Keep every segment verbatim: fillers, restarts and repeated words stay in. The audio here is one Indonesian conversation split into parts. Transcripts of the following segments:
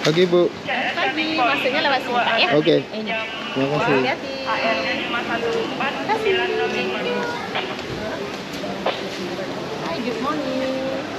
Pagi Bu. Pagi, masuknya lewat sini Pak ya. Oke. Ini. Terima kasih. Hati-hati. Hai, good morning.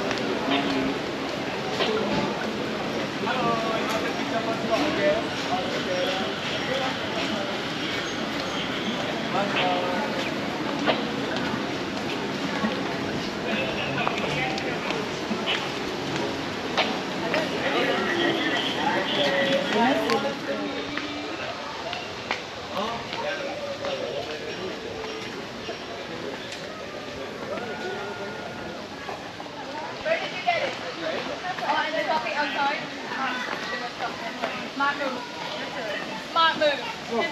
Smart move. Smart move.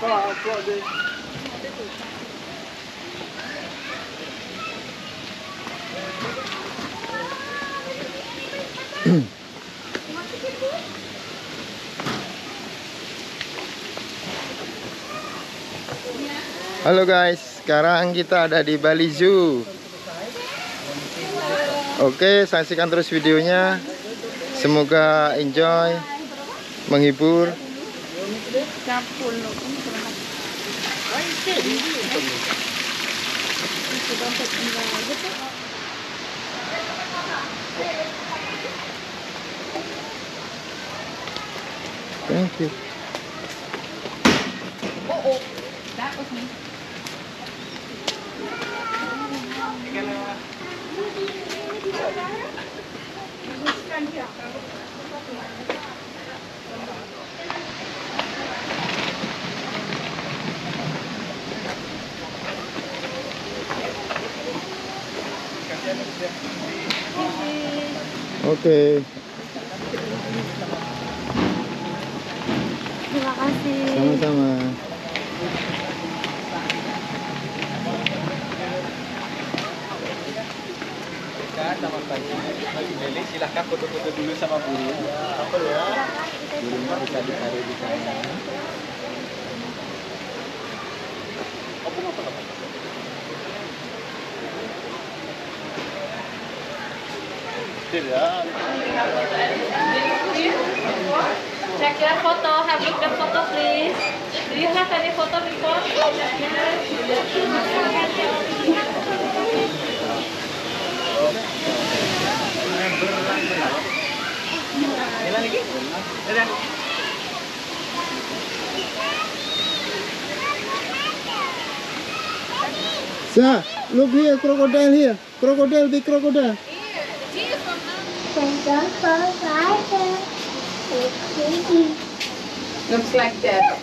Halo guys, sekarang kita ada di Bali Zoo. Oke, saksikan terus videonya. Semoga enjoy, menghibur. Thank you. Oh, oh, that was me. Oke. Terima kasih. Sama-sama. Selamat pagi, Mas Meli. Silahkan foto-foto dulu sama burung. Apa ya? Burungnya bisa ditaruh di sana. Apa apa apa? Tidak. Check your photo. Have a look at photo, please. Do you have any photo before? Sa, look here, crocodile here. Crocodile, big crocodile. Looks like that.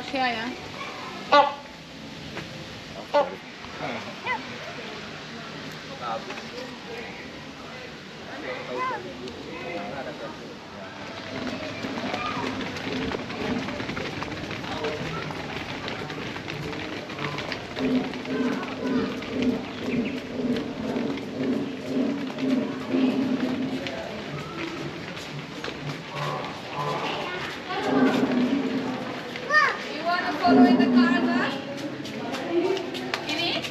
Share ya. You wanna follow in the car, huh? Ini?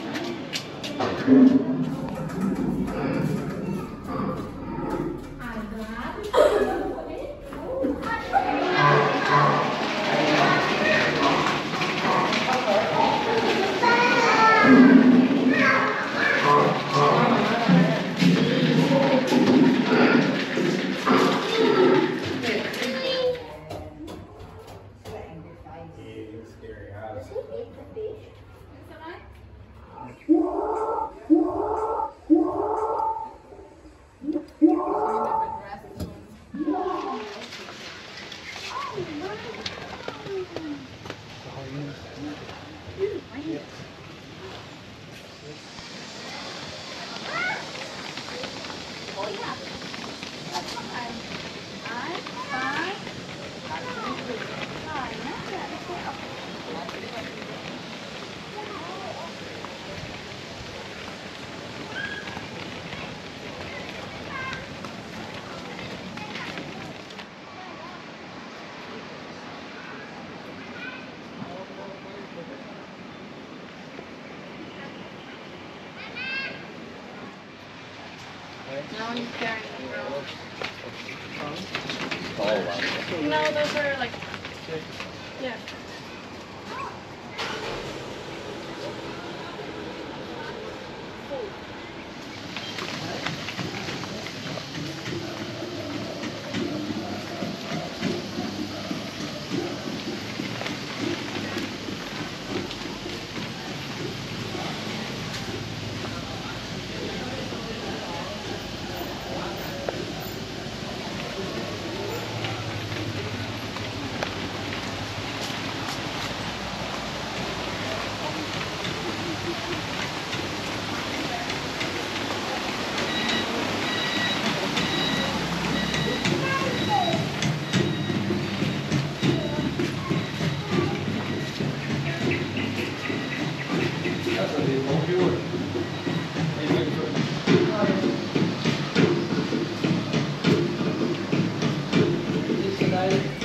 Now he's carrying the girl. Oh, wow. No, those are like, yeah. Isso daí.